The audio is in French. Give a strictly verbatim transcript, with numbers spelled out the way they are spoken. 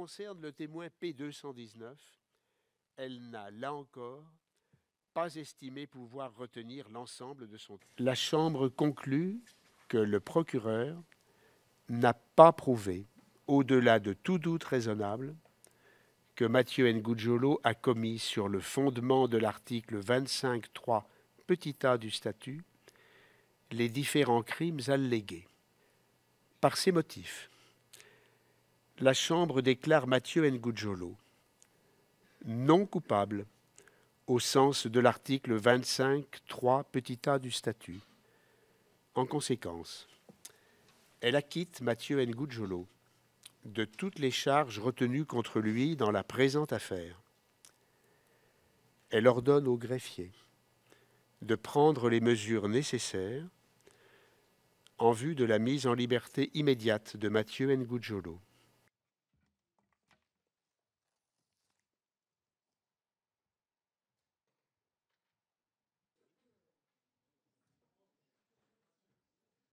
concerne le témoin P deux cent dix-neuf, elle n'a, là encore, pas estimé pouvoir retenir l'ensemble de son... La Chambre conclut que le procureur n'a pas prouvé, au-delà de tout doute raisonnable, que Mathieu Ngudjolo a commis sur le fondement de l'article vingt-cinq trois petit a du statut les différents crimes allégués. Par ces motifs, la Chambre déclare Mathieu Ngudjolo non coupable au sens de l'article vingt-cinq trois petit a du statut. En conséquence, elle acquitte Mathieu Ngudjolo de toutes les charges retenues contre lui dans la présente affaire. Elle ordonne au greffier de prendre les mesures nécessaires en vue de la mise en liberté immédiate de Mathieu Ngudjolo.